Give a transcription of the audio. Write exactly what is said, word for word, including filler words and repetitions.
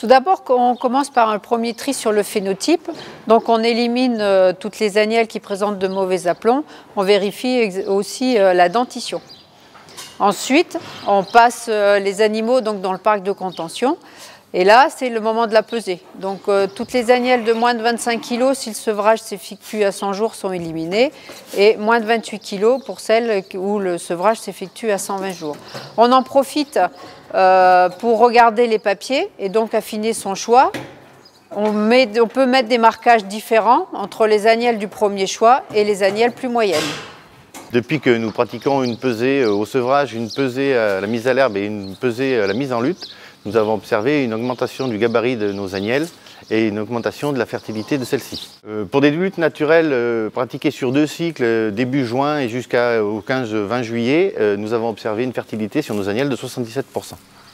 Tout d'abord, on commence par un premier tri sur le phénotype. Donc on élimine euh, toutes les agnelles qui présentent de mauvais aplombs. On vérifie aussi euh, la dentition. Ensuite, on passe euh, les animaux donc, dans le parc de contention. Et là, c'est le moment de la pesée. Donc euh, toutes les agnelles de moins de vingt-cinq kilos, si le sevrage s'effectue à cent jours, sont éliminées. Et moins de vingt-huit kilos pour celles où le sevrage s'effectue à cent vingt jours. On en profite euh, pour regarder les papiers et donc affiner son choix. On, met, on peut mettre des marquages différents entre les agnelles du premier choix et les agnelles plus moyennes. Depuis que nous pratiquons une pesée au sevrage, une pesée à la mise à l'herbe et une pesée à la mise en lutte, nous avons observé une augmentation du gabarit de nos agnelles et une augmentation de la fertilité de celles-ci. Euh, pour des luttes naturelles euh, pratiquées sur deux cycles, euh, début juin et jusqu'au quinze vingt juillet, euh, nous avons observé une fertilité sur nos agnelles de soixante-dix-sept pour cent.